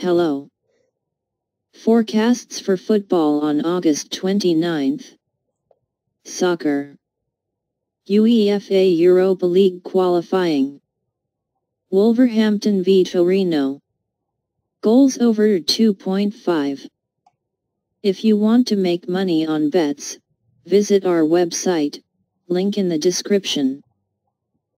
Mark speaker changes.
Speaker 1: Hello. Forecasts for football on August 29th. Soccer. UEFA Europa League qualifying. Wolverhampton v Torino. Goals over 2.5. If you want to make money on bets, visit our website, link in the description.